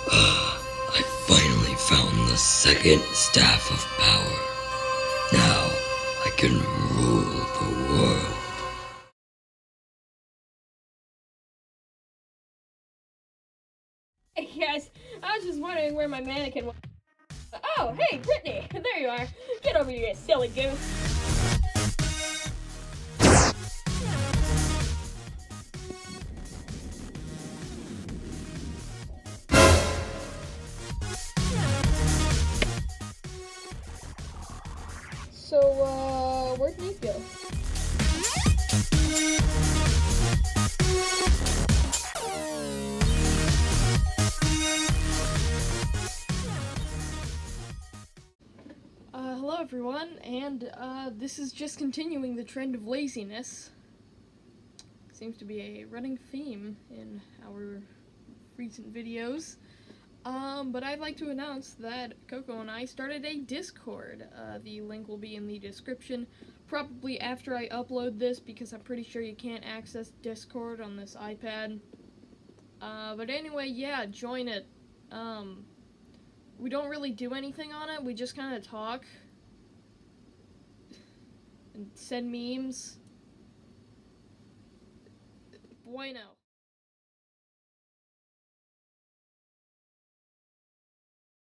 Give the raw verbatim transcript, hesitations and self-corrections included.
I finally found the second staff of power. Now I can rule the world. Hey guys, I was just wondering where my mannequin was. Oh, hey, Brittany! There you are. Get over here, you silly goose. So, uh, where'd Nate go? Uh, hello everyone, and, uh, this is just continuing the trend of laziness. Seems to be a running theme in our recent videos. Um, but I'd like to announce that Coco and I started a Discord. Uh, the link will be in the description, probably after I upload this, because I'm pretty sure you can't access Discord on this iPad. Uh, but anyway, yeah, join it. Um, we don't really do anything on it, we just kind of talk. And send memes. Bueno.